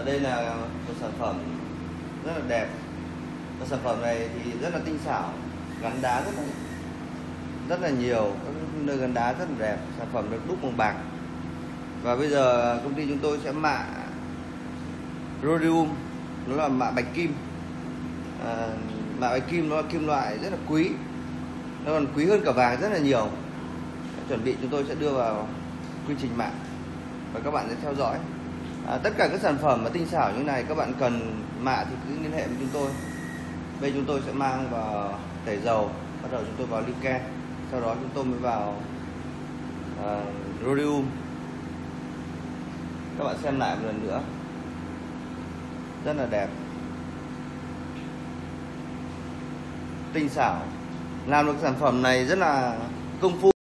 Đây là một sản phẩm rất là đẹp. Và sản phẩm này thì rất là tinh xảo, gắn đá rất là nhiều, các nơi gắn đá rất là đẹp. Sản phẩm được đúc bằng bạc. Và bây giờ công ty chúng tôi sẽ mạ rhodium, nó là mạ bạch kim. Mạ bạch kim nó là kim loại rất là quý, nó còn quý hơn cả vàng rất là nhiều. Chuẩn bị chúng tôi sẽ đưa vào quy trình mạ và các bạn sẽ theo dõi. Tất cả các sản phẩm mà tinh xảo như này các bạn cần mạ thì cứ liên hệ với chúng tôi. Bây chúng tôi sẽ mang vào tẩy dầu, bắt đầu chúng tôi vào lichen, sau đó chúng tôi mới vào rhodium. Các bạn xem lại một lần nữa, rất là đẹp, tinh xảo. Làm được sản phẩm này rất là công phu.